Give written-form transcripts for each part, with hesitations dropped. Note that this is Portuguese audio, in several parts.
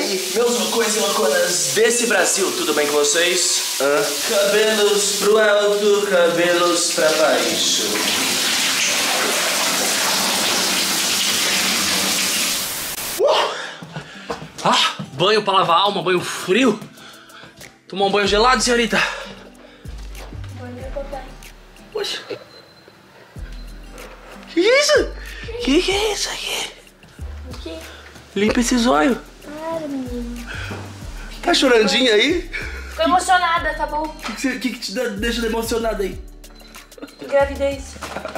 aí, meus loucões e louconas desse Brasil, tudo bem com vocês? Cabelos pro alto, cabelos pra baixo. Banho pra lavar a alma, banho frio. Tomar um banho gelado, senhorita? Banho, papai. Poxa. Que isso? Que é isso aqui? O quê? Limpa esse zóio. Para, menino. Tá chorandinha aí? Tô emocionada, tá bom? O que te deixa emocionada aí? Gravidez.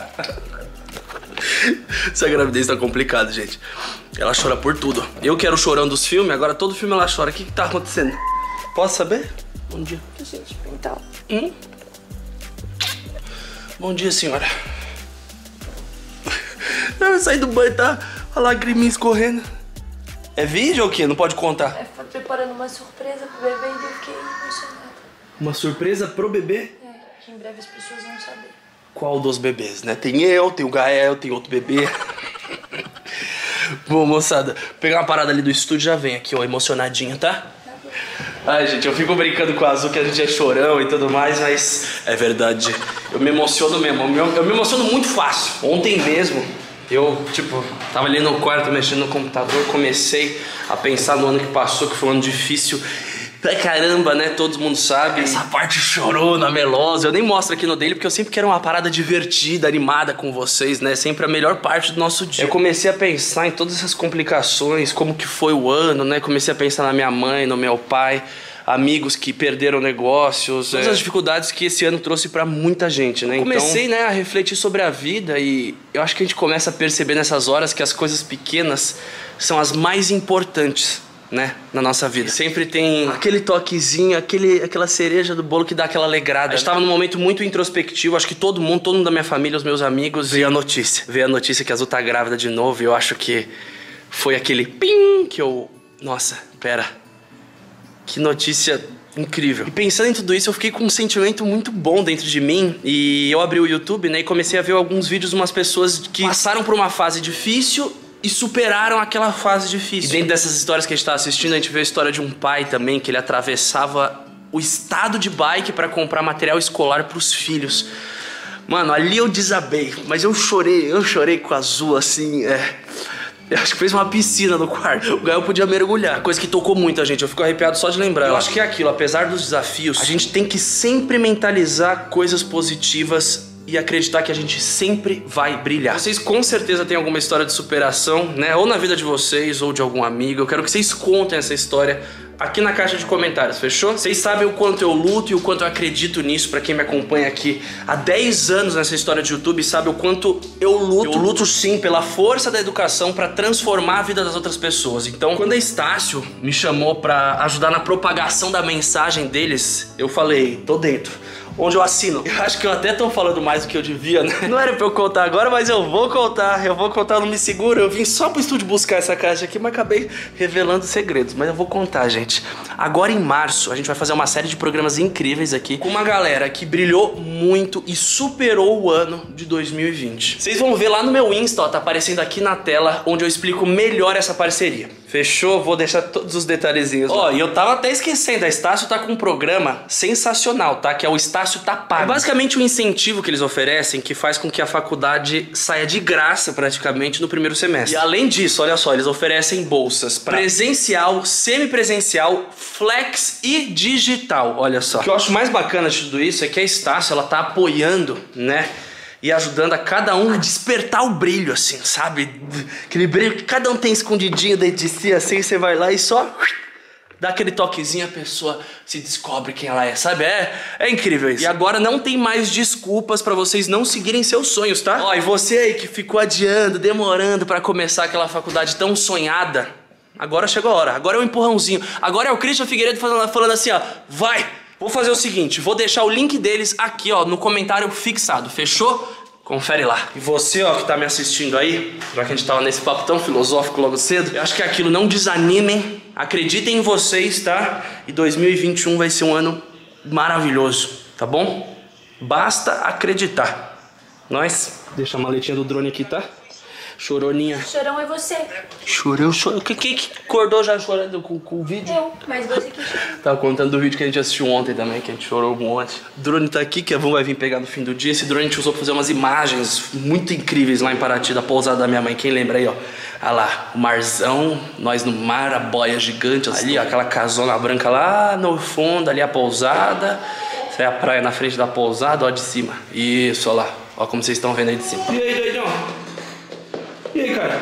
Essa gravidez tá complicada, gente. Ela chora por tudo. Eu que era o chorão dos filmes, agora todo filme ela chora. O que tá acontecendo? Posso saber? Bom dia. Sentimental. Bom dia, senhora. Eu saí do banho, tá? A lagriminha escorrendo. É vídeo ou o quê? Não pode contar. Foi preparando uma surpresa pro bebê e eu fiquei emocionada. Uma surpresa pro bebê? Que em breve as pessoas vão saber. Qual dos bebês, né? Tem eu, tem o Gael, tem outro bebê. Bom, moçada, pegar uma parada ali do estúdio já vem aqui, ó, emocionadinho, tá? Ai, gente, eu fico brincando com a Azul que a gente é chorão e tudo mais, mas é verdade. Eu me emociono mesmo, eu me emociono muito fácil. Ontem mesmo, eu, tava ali no quarto mexendo no computador, comecei a pensar no ano que passou, que foi um ano difícil pra caramba, né? Todo mundo sabe. Essa parte chorona, melosa. Eu nem mostro aqui no dele porque eu sempre quero uma parada divertida, animada com vocês, né? Sempre a melhor parte do nosso dia. Eu comecei a pensar em todas essas complicações, como que foi o ano, né? Comecei a pensar na minha mãe, no meu pai, amigos que perderam negócios, todas as dificuldades que esse ano trouxe pra muita gente, né? Comecei, né, a refletir sobre a vida e eu acho que a gente começa a perceber nessas horas que as coisas pequenas são as mais importantes, né, na nossa vida. Sempre tem aquele toquezinho, aquela cereja do bolo que dá aquela alegrada. A gente tava num momento muito introspectivo, acho que todo mundo da minha família, os meus amigos, veio a notícia que a Azul tá grávida de novo e eu acho que foi aquele pim que eu... Nossa, pera. Que notícia incrível. E pensando em tudo isso, eu fiquei com um sentimento muito bom dentro de mim e eu abri o YouTube, né, e comecei a ver alguns vídeos de umas pessoas que passaram por uma fase difícil e superaram aquela fase difícil. E dentro dessas histórias que a gente tá assistindo, a gente vê a história de um pai também, que ele atravessava o estado de bike pra comprar material escolar pros filhos. Mano, ali eu desabei, mas eu chorei com a Azul, assim, eu acho que fez uma piscina no quarto. O Gael podia mergulhar. Coisa que tocou muito a gente, eu fico arrepiado só de lembrar. Eu acho que é aquilo, apesar dos desafios, a gente tem que sempre mentalizar coisas positivas e acreditar que a gente sempre vai brilhar. Vocês com certeza têm alguma história de superação, né? Ou na vida de vocês, ou de algum amigo. Eu quero que vocês contem essa história aqui na caixa de comentários, fechou? Vocês sabem o quanto eu luto e o quanto eu acredito nisso. Pra quem me acompanha aqui há 10 anos nessa história de YouTube, sabe o quanto eu luto. Eu luto sim pela força da educação pra transformar a vida das outras pessoas. Então, quando a Estácio me chamou pra ajudar na propagação da mensagem deles, eu falei, tô dentro. Onde eu assino. Eu acho que eu até tô falando mais do que eu devia, né? Não era pra eu contar agora, mas eu vou contar, eu não me seguro. Eu vim só pro estúdio buscar essa caixa aqui, mas acabei revelando segredos. Mas eu vou contar, gente. Agora em março, a gente vai fazer uma série de programas incríveis aqui com uma galera que brilhou muito e superou o ano de 2020. Vocês vão ver lá no meu Insta, ó, tá aparecendo aqui na tela, onde eu explico melhor essa parceria. Fechou? Vou deixar todos os detalhezinhos. Ó, e eu tava até esquecendo, a Estácio tá com um programa sensacional, tá? Que é o Estácio Tá Pago. É basicamente um incentivo que eles oferecem que faz com que a faculdade saia de graça praticamente no primeiro semestre. E além disso, olha só, eles oferecem bolsas pra presencial, semipresencial, flex e digital, olha só. O que eu acho mais bacana de tudo isso é que a Estácio, ela tá apoiando, né? E ajudando a cada um a despertar o brilho, assim, sabe? Aquele brilho que cada um tem escondidinho dentro de si, assim, você vai lá e só dá aquele toquezinho, a pessoa se descobre quem ela é, sabe? É incrível isso. E agora não tem mais desculpas pra vocês não seguirem seus sonhos, tá? Ó, e você aí que ficou adiando, demorando pra começar aquela faculdade tão sonhada, agora chegou a hora, agora é o empurrãozinho. Agora é o Christian Figueiredo falando assim, ó, vai! Vou fazer o seguinte, vou deixar o link deles aqui, ó, no comentário fixado, fechou? Confere lá. E você, ó, que tá me assistindo aí, já que a gente tava nesse papo tão filosófico logo cedo, eu acho que é aquilo, não desanimem, acreditem em vocês, tá? E 2021 vai ser um ano maravilhoso, tá bom? Basta acreditar. Deixa a maletinha do drone aqui, tá? Choroninha. Chorão é você. Chorou. Quem que acordou já chorando com o vídeo? Eu, mas você que chorou. Tava contando do vídeo que a gente assistiu ontem também, que a gente chorou um monte. O drone tá aqui, que a Van vai vir pegar no fim do dia. Esse drone a gente usou pra fazer umas imagens muito incríveis lá em Paraty, da pousada da minha mãe. Quem lembra aí, ó? Olha lá, o marzão, nós no mar, a boia gigante. Ali, ó, aquela casona branca lá no fundo, ali a pousada. Essa é a praia na frente da pousada, ó, de cima. Isso, ó lá. Ó como vocês estão vendo aí de cima. E aí, doidão? E aí, cara?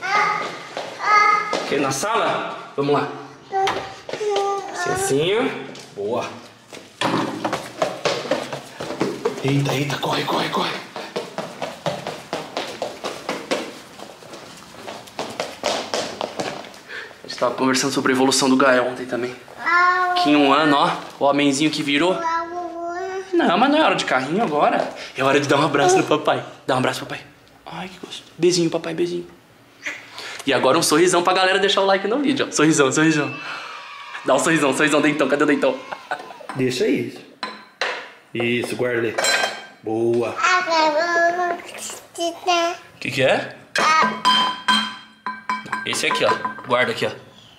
Quer ir na sala? Vamos lá. Assim, ó. Boa. Eita, corre. A gente tava conversando sobre a evolução do Gael ontem também. Que em um ano, ó, o homenzinho que virou. Não, mas não é hora de carrinho agora. É hora de dar um abraço no papai. Dá um abraço, papai. Ai, que gosto. Beijinho, papai, beijinho. E agora um sorrisão pra galera deixar o like no vídeo, ó. Sorrisão. Dá um sorrisão, dentão. Cadê o dentão? Deixa isso. Isso, guarda ali. Boa. O que é? Esse aqui, ó. Guarda aqui, ó.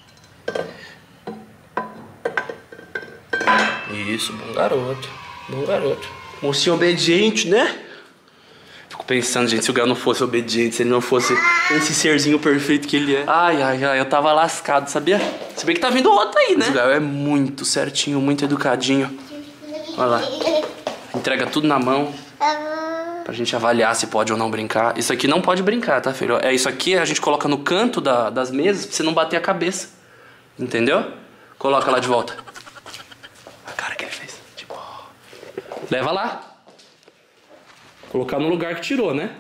Isso, bom garoto. Mocinho obediente, né? Fico pensando, gente, se o Gael não fosse obediente, se ele não fosse esse serzinho perfeito que ele é. Ai, eu tava lascado, sabia? Se bem que tá vindo outro aí, né? O Gael é muito certinho, muito educadinho. Olha lá. Entrega tudo na mão. Pra gente avaliar se pode ou não brincar. Isso aqui não pode brincar, tá, filho? Isso aqui a gente coloca no canto das mesas pra você não bater a cabeça. Entendeu? Coloca lá de volta. A cara que ele fez. Tipo... Leva lá. Colocar no lugar que tirou, né?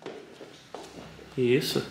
Isso.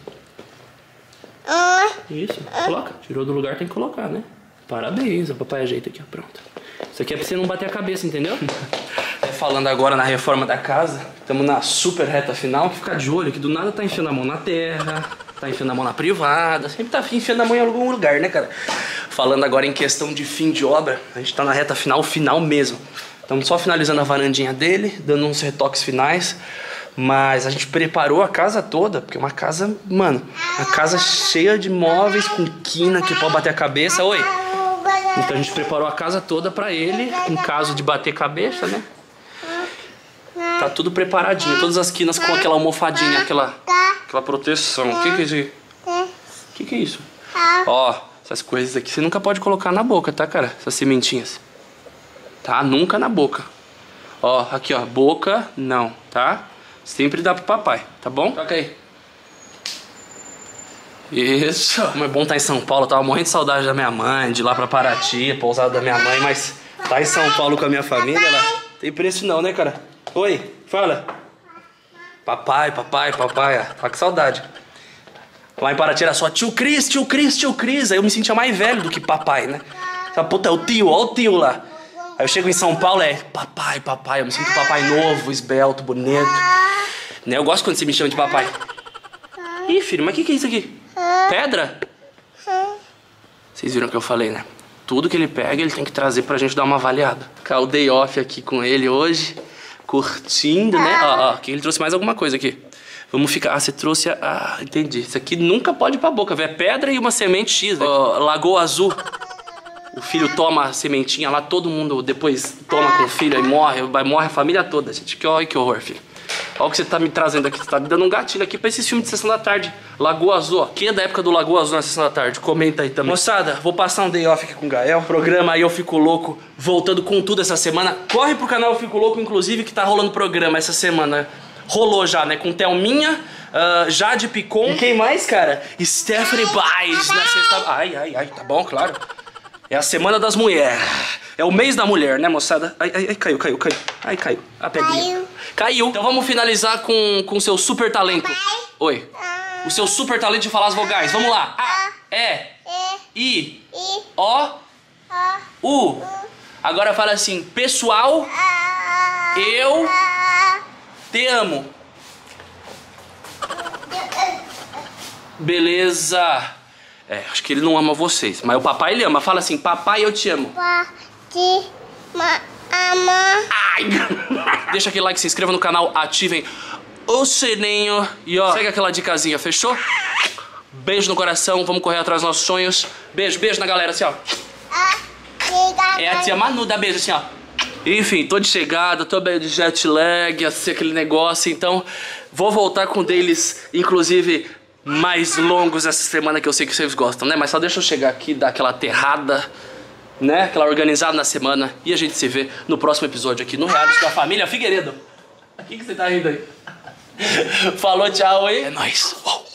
Isso. Coloca. Tirou do lugar, tem que colocar, né? Parabéns. O papai ajeita aqui, ó. Pronto. Isso aqui é pra você não bater a cabeça, entendeu? Falando agora na reforma da casa, estamos na super reta final. Ficar de olho que do nada tá enfiando a mão na terra, tá enfiando a mão na privada, sempre tá enfiando a mão em algum lugar, né, cara? Falando agora em questão de fim de obra, a gente tá na reta final mesmo. Estamos só finalizando a varandinha dele, dando uns retoques finais. Mas a gente preparou a casa toda, porque é uma casa, mano, uma casa cheia de móveis, com quina que pode bater a cabeça. Oi! Então a gente preparou a casa toda pra ele, em caso de bater cabeça, né? Tá tudo preparadinho, todas as quinas com aquela almofadinha, aquela proteção. O que é isso aí? O que é isso? Ó, essas coisas aqui você nunca pode colocar na boca, tá, cara? Essas sementinhas. Tá? Nunca na boca. Ó, aqui, ó. Boca, não, tá? Sempre dá pro papai, tá bom? Toca aí. Isso. Como é bom estar em São Paulo. Eu tava morrendo de saudade da minha mãe, de ir lá pra Paraty, pousada da minha mãe, mas tá em São Paulo com a minha família lá. Tem preço não, né, cara? Oi, fala. Papai, ó. Tá com saudade. Lá em Paraty era só tio Cris. Aí eu me sentia mais velho do que papai, né? Essa puta é o tio, ó o tio lá. Aí eu chego em São Paulo, é papai. Eu me sinto papai novo, esbelto, bonito. Né? Eu gosto quando você me chama de papai. Ih, filho, mas o que é isso aqui? Pedra? Vocês viram o que eu falei, né? Tudo que ele pega, ele tem que trazer pra gente dar uma avaliada. Ficar o day off aqui com ele hoje, curtindo, né? Ó, que ele trouxe mais alguma coisa aqui. Vamos ficar... Ah, você trouxe a... Ah, entendi. Isso aqui nunca pode ir pra boca, velho. É pedra e uma semente X, velho. Lagoa Azul. O filho toma a sementinha lá, todo mundo depois toma com o filho, aí morre a família toda, gente. Que horror, filho. Olha o que você tá me trazendo aqui. Você tá me dando um gatilho aqui pra esses filmes de Sessão da Tarde. Lagoa Azul, ó. Quem é da época do Lagoa Azul na Sessão da Tarde? Comenta aí também. Moçada, vou passar um day off aqui com o Gael. Programa aí Eu Fico Louco, voltando com tudo essa semana. Corre pro canal Eu Fico Louco, inclusive, que tá rolando programa essa semana. Rolou já, né? Com Thelminha, Jade Picon. E quem mais, cara? Stephanie Baez na sexta... Ai, tá bom, claro. É a Semana das Mulheres. É o mês da mulher, né, moçada? Ai, caiu. Ai, caiu. A pedrinha. Caiu. Então vamos finalizar com o seu super talento. Oi. O seu super talento de falar as vogais. Vamos lá. A, E, I, O, U. Agora fala assim, pessoal, eu te amo. Beleza. É, acho que ele não ama vocês, mas o papai ele ama. Fala assim, papai eu te amo. Ama. Ai. Deixa aquele like, se inscreva no canal, ativem o sininho e ó, segue aquela dicasinha, fechou? Beijo no coração, vamos correr atrás dos nossos sonhos. Beijo, beijo na galera, assim, ó. É a tia Manu, dá beijo assim, ó. Enfim, tô de chegada, tô meio de jet lag, assim, aquele negócio, então vou voltar com deles, inclusive, mais longos essa semana, que eu sei que vocês gostam, né? Mas só deixa eu chegar aqui, dar aquela aterrada, né? Aquela organizada na semana, e a gente se vê no próximo episódio aqui no Reality da Família Figueiredo. O que você tá rindo aí? Falou, tchau, hein? É nóis.